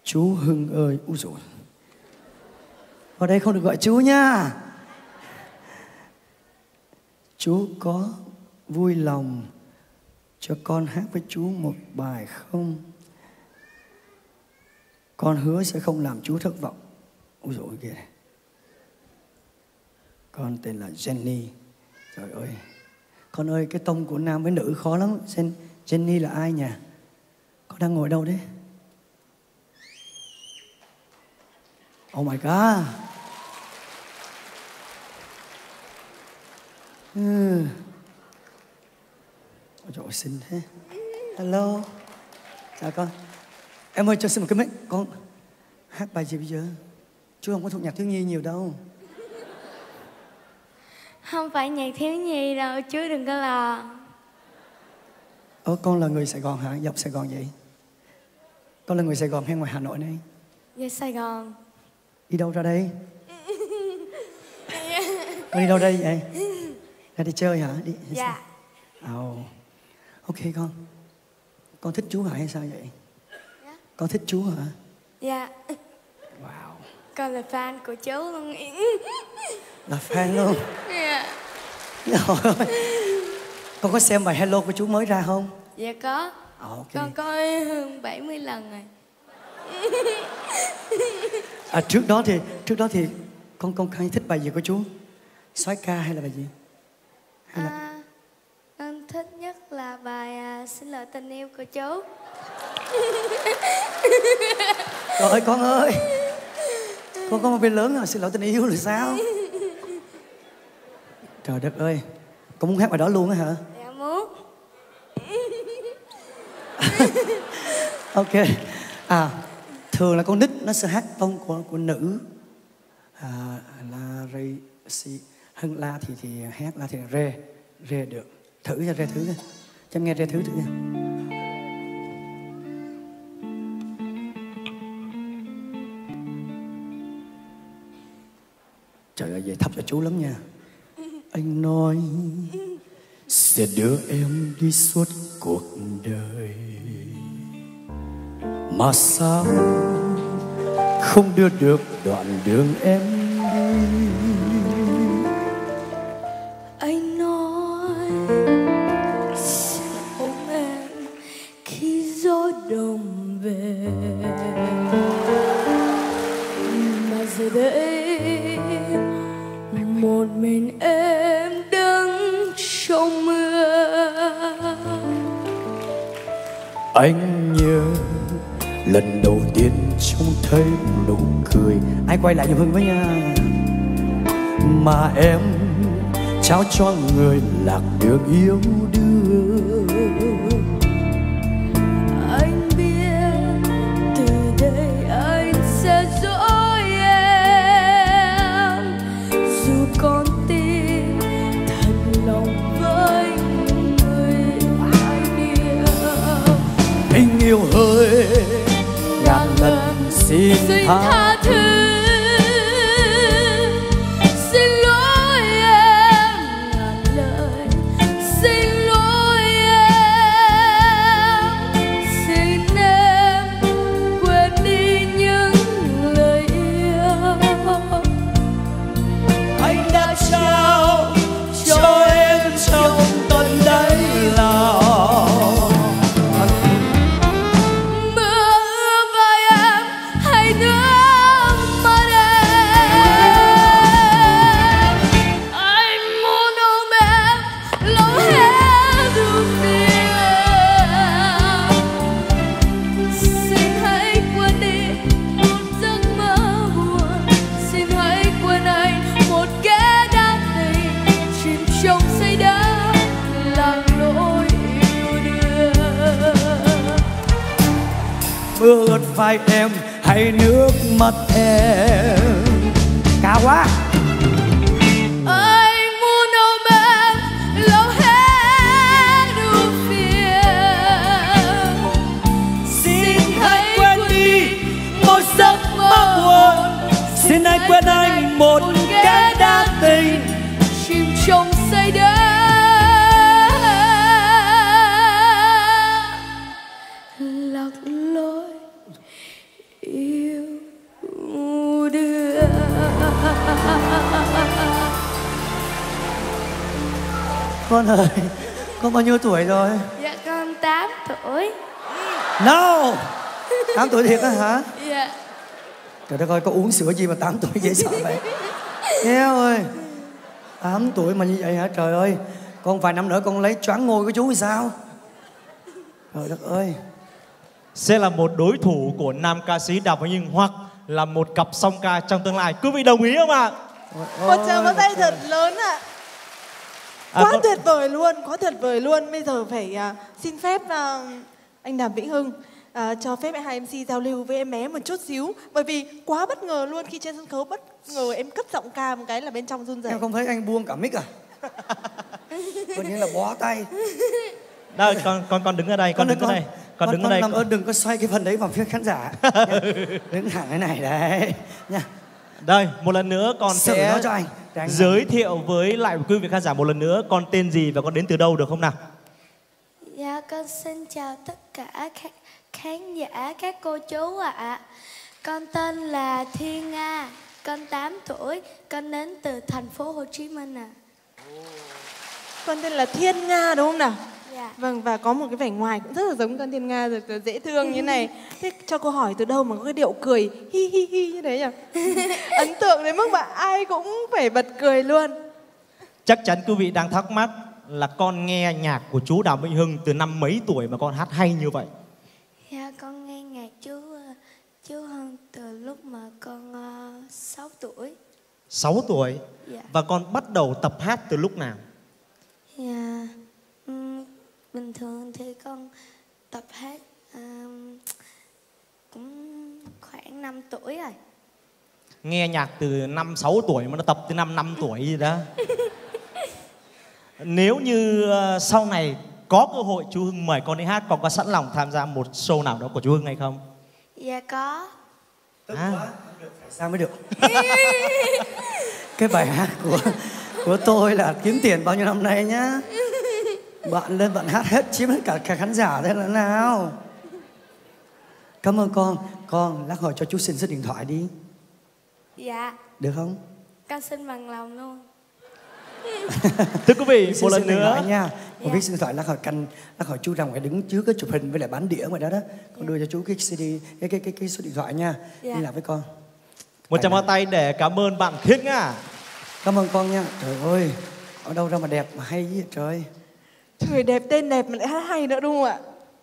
Chú Hưng ơi. Úi dồi, ở đây không được gọi chú nha. Chú có vui lòng cho con hát với chú một bài không? Con hứa sẽ không làm chú thất vọng. Úi dồi kìa. Con tên là Jenny. Trời ơi. Con ơi, cái tông của nam với nữ khó lắm. Jenny là ai nhỉ? Con đang ngồi đâu đấy? Oh my God. Ôi trời ơi, xinh thế. Hello. Chào con. Em ơi, cho xin một cái mic. Con hát bài gì bây giờ? Chú không có thuộc nhạc thiếu nhi nhiều đâu. Không phải nhạc thiếu nhi đâu, chú đừng có lo. Con là người Sài Gòn hả? Dọc Sài Gòn vậy? Con là người Sài Gòn hay ngoài Hà Nội này? Dạ Sài Gòn. Đi đâu ra đây? Con đi đâu đây vậy? Ra đi chơi hả? Đi. Dạ. Ok con. Con thích chú hả hay sao vậy? Dạ. Con thích chú hả? Dạ. Wow. Con là fan của chú luôn. Là fan luôn? Dạ. Con có xem bài Hello của chú mới ra không? Dạ có. Okay. Con coi hơn 70 lần rồi. Trước đó thì con hay thích bài gì của chú? Soái ca hay là bài gì? Hay là... con thích nhất là bài Xin lỗi tình yêu của chú. Trời con ơi, con có một bên lớn rồi, xin lỗi tình yêu là sao? Trời đất ơi, con muốn hát bài đó luôn á hả? Dạ muốn. Ok. Thường là con nít nó sẽ hát tông của nữ. La re si. Hưng la thì hát la thì re được. Thử cho re thử thôi. Cho em nghe re thử nha. Trời ơi, vậy thấp cho chú lắm nha. Anh nói sẽ đưa em đi suốt cuộc đời, mà sao không đưa được đoạn đường em đi. Anh nói sẽ ôm em khi gió đông về, mà giờ đây một mình em đứng trong mưa. Anh nhớ lần đầu tiên trông thấy nụ cười. Ai quay lại giùm Hưng với nha. Mà em trao cho người lạc đường yêu đương. Anh biết từ đây anh sẽ dõi em, dù con tim thật lòng với người anh yêu. Anh yêu hơi ngàn lần xin tha thứ. Xin lỗi em ngàn lời, xin lỗi em, xin em quên đi những lời yêu Anh đã trao cho em trong tận đáy lòng. Mưa ướt vai em hay nước mắt em. Cao quá. Anh muốn ôm em lâu hết ưu phiền. Xin hãy quên đi một giấc mơ buồn. Xin hãy quên anh một kẻ đa tình, chìm trong say đắm. Lạc lối yêu đương. Con ơi, con bao nhiêu tuổi rồi? Dạ con 8 tuổi. No, 8 tuổi thiệt á hả? Dạ. Trời đất ơi, có uống sữa gì mà 8 tuổi dễ sợ vậy? Eo ơi, 8 tuổi mà như vậy hả? Trời ơi, con vài năm nữa con lấy choáng ngôi của chú thì sao? Trời đất ơi. Sẽ là một đối thủ của nam ca sĩ Đàm Vĩnh Hưng hoặc là một cặp song ca trong tương lai. Quý vị đồng ý không ạ? Một tràng pháo tay thật lớn ạ. Quá tuyệt vời luôn, quá tuyệt vời luôn. Bây giờ phải xin phép anh Đàm Vĩnh Hưng cho phép hai MC giao lưu với em bé một chút xíu. Bởi vì quá bất ngờ luôn khi trên sân khấu bất ngờ em cất giọng ca một cái là bên trong run rẩy. Em không thấy anh buông cả mic à? Coi như là bó tay. Đây, con đứng ở đây, con đứng ở đây. Con đứng ở đây. Làm ơn đừng có xoay cái phần đấy vào phía khán giả. Đứng thẳng cái này đấy nha. Đây, một lần nữa con sẽ nó cho anh. giới thiệu với lại quý vị khán giả một lần nữa con tên gì và con đến từ đâu được không nào? Dạ con xin chào tất cả các khán giả, các cô chú ạ. Con tên là Thiên Nga, con 8 tuổi, con đến từ thành phố Hồ Chí Minh ạ. Con tên là Thiên Nga đúng không nào? Dạ. Vâng, và có một cái vẻ ngoài cũng rất là giống con Thiên Nga, rồi dễ thương như này. Thế cho cô hỏi từ đâu mà có cái điệu cười hi hi hi như thế nhỉ? Ấn tượng đến mức mà ai cũng phải bật cười luôn. Chắc chắn quý vị đang thắc mắc là con nghe nhạc của chú Đàm Vĩnh Hưng từ năm mấy tuổi mà con hát hay như vậy? Dạ con nghe nhạc chú Hưng từ lúc mà con 6 tuổi. 6 tuổi? Dạ. Và con bắt đầu tập hát từ lúc nào? Dạ, bình thường thì con tập hát cũng khoảng 5 tuổi rồi. Nghe nhạc từ năm 6 tuổi mà nó tập từ năm tuổi gì đó. Nếu như sau này có cơ hội chú Hưng mời con đi hát, con có sẵn lòng tham gia một show nào đó của chú Hưng hay không? Dạ có. Sao mới được? Cái bài hát của tôi là kiếm tiền bao nhiêu năm nay nhá. Bạn lên bạn hát hết chiếm hết cả khán giả thế là nào. Cảm ơn con lát hồi cho chú xin số điện thoại đi. Dạ. Được không? Con xin bằng lòng luôn. Thưa quý vị, một lần nữa nha. Con biết số điện thoại lát hồi chú ra ngoài đứng trước cái chụp hình với lại bán đĩa ngoài đó đó. Con đưa cho chú cái CD, cái số điện thoại nha. Liên lạc với con. Một tràng pháo tay để cảm ơn bạn Thiên Nga. Cảm ơn con nha. Trời ơi, ở đâu ra mà đẹp mà hay vậy trời. Trời, đẹp, tên đẹp mà lại hát hay nữa đúng không ạ?